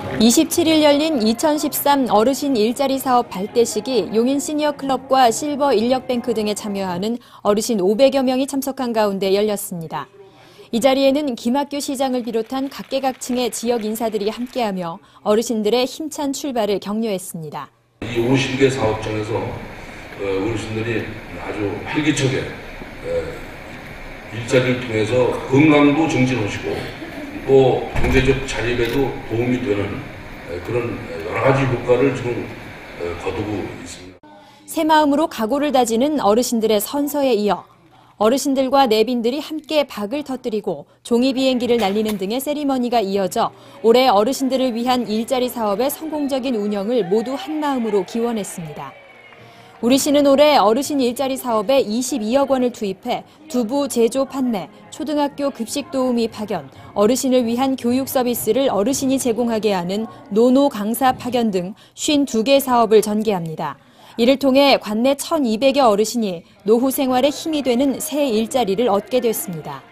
27일 열린 2013 어르신 일자리 사업 발대식이 용인 시니어클럽과 실버 인력뱅크 등에 참여하는 어르신 500여 명이 참석한 가운데 열렸습니다. 이 자리에는 김학규 시장을 비롯한 각계각층의 지역 인사들이 함께하며 어르신들의 힘찬 출발을 격려했습니다. 이 50개 사업장에서 어르신들이 아주 활기차게 일자리를 통해서 건강도 정진하시고 또 경제적 자립에도 도움이 되는 그런 여러 가지 효과를 지금 거두고 있습니다. 새 마음으로 각오를 다지는 어르신들의 선서에 이어 어르신들과 내빈들이 함께 박을 터뜨리고 종이 비행기를 날리는 등의 세리머니가 이어져 올해 어르신들을 위한 일자리 사업의 성공적인 운영을 모두 한 마음으로 기원했습니다. 우리시는 올해 어르신 일자리 사업에 22억 원을 투입해 두부 제조 판매, 초등학교 급식 도우미 파견, 어르신을 위한 교육 서비스를 어르신이 제공하게 하는 노노 강사 파견 등 52개 사업을 전개합니다. 이를 통해 관내 1,200여 어르신이 노후 생활에 힘이 되는 새 일자리를 얻게 됐습니다.